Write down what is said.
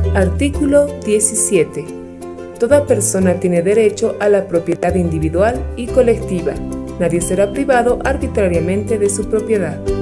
Artículo 17. Toda persona tiene derecho a la propiedad individual y colectiva. Nadie será privado arbitrariamente de su propiedad.